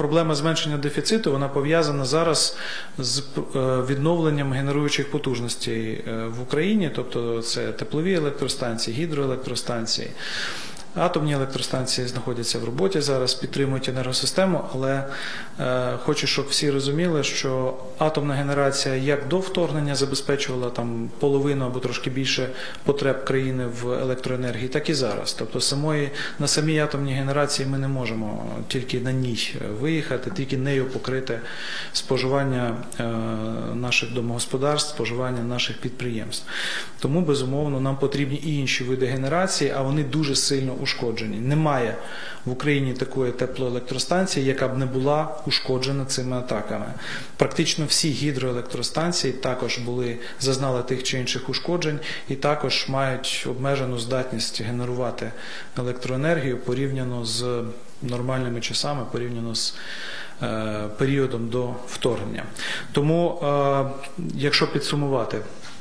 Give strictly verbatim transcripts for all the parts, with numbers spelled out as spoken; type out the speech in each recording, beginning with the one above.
проблема зменшення дефіциту, вона пов'язана зараз з відновленням генеруючих потужностей в Україні, тобто це теплові електростанції, гідроелектростанції. Атомні електростанції знаходяться в роботі зараз, підтримують енергосистему, але е, хочу, щоб всі розуміли, що атомна генерація як до вторгнення забезпечувала там половину або трошки більше потреб країни в електроенергії, так і зараз. Тобто самої, на самій атомній генерації ми не можемо тільки на ній виїхати, тільки нею покрити споживання е, наших домогосподарств, споживання наших підприємств. Тому, безумовно, нам потрібні і інші види генерації, а вони дуже сильно ушкоджені. Немає в Україні такої теплоелектростанції, яка б не була ушкоджена цими атаками. Практично всі гідроелектростанції також були, зазнали тих чи інших ушкоджень і також мають обмежену здатність генерувати електроенергію порівняно з нормальними часами, порівняно з е, періодом до вторгнення. Тому, е, якщо підсумувати,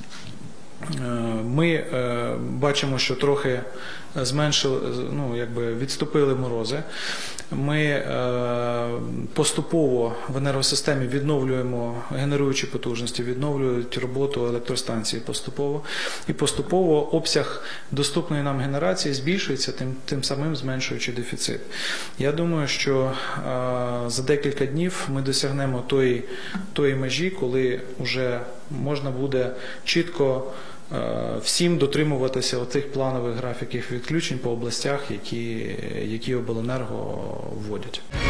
ми бачимо, що трохи зменшили, ну, якби відступили морози. Ми поступово в енергосистемі відновлюємо генеруючі потужності, відновлюють роботу електростанції поступово. І поступово обсяг доступної нам генерації збільшується, тим, тим самим зменшуючи дефіцит. Я думаю, що за декілька днів ми досягнемо тої, тої межі, коли вже можна буде чітко всім дотримуватися оцих планових графіків відключень по областях, які, які обленерго вводять.